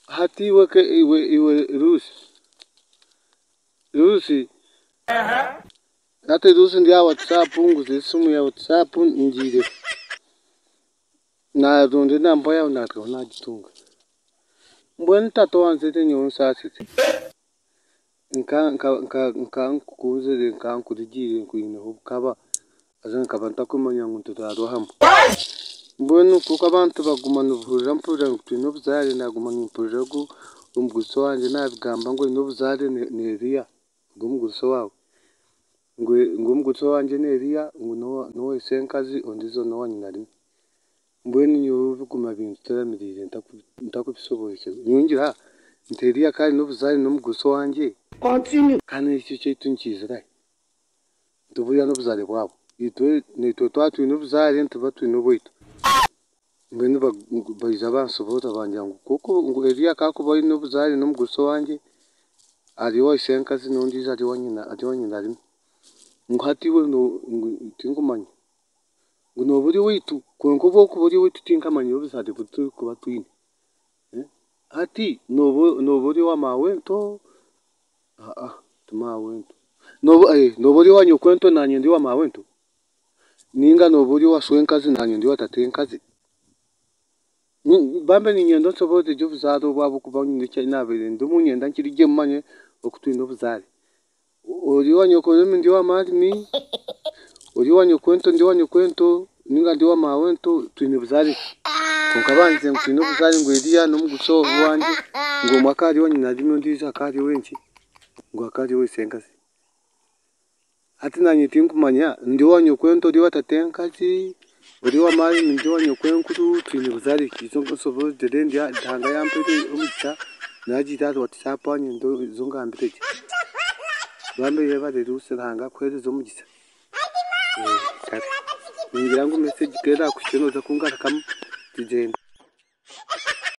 hati iwe rusi hati rusi ndia WhatsApp nguzi simu ya WhatsApp njire na ronde na mboya na jitunga mbwen tato wanzete nyon sasiti nka kuze nka kudijire nkuine hubkaba azan kabanta kumanya nguntaro ham mbwen kuka bantu bagumana ubujura mpura ntino buzare nagumana impuragu umguso wanje nabigamba ngo no buzare neriya ngumguso wawe ngumguso wanje neriya ngo no senkazi ondizo no wanyinari mbweni nyo biguma bintu teramirire ntakubisoboye nyungira nteriya kandi no buzare no mguso wanje continue kandi icyo cyo nchizira ntubuya no buzare bwabo nitwe twatu no buzare ntuba twino boito mbweni bayiza bansobota banjangu kuko ngo eriya kakuba no buzare no mguso wanje ariwo senkazi nondiza ari wanyinari ngo hatiwe no tingumanya ngo no buri witu konko boko buri witu tinkamanya obuzade butu kuba twine hati no buri wa mawento tumawento no buri wa nyokwento nanye ndi wa mawento ninga no buri wa swenkazi nanye ndi wa tatenkazi bambe ni nyendo nsobote jo buzado bwabo kuba nyinde nabere ndumunyenda nkirije mmanye okutwino buzare uri wa nyokolo ndi wa madmi uri wa nyokwento ndi wa nyokwento ninga ndi wa mawento twine buzare konkabanze twino buzare ngwediya no muguso wanje ngo makari wanyina ndimo ndiza kari wenchi ngo akari wesenkazi ati nanye tinkumanya ndi wa nyokwento ndi wa tatenkazi uri wa mari ndi wa nyokwenkuru twine buzare kizo sobo dede ndia dhanga yampete umcha naji tatu WhatsApp anye ndo zonga mbete bambe yeba de ruse dhanga kwezi zo mugisa ngira ngo message kera kucheno za kungara kam tijenda